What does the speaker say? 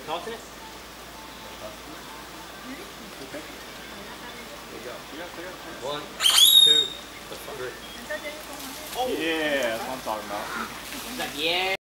Tossing it? Okay. There you go. Yeah. 1, 2, 3. Yeah, that's what I'm talking about. Like, yeah.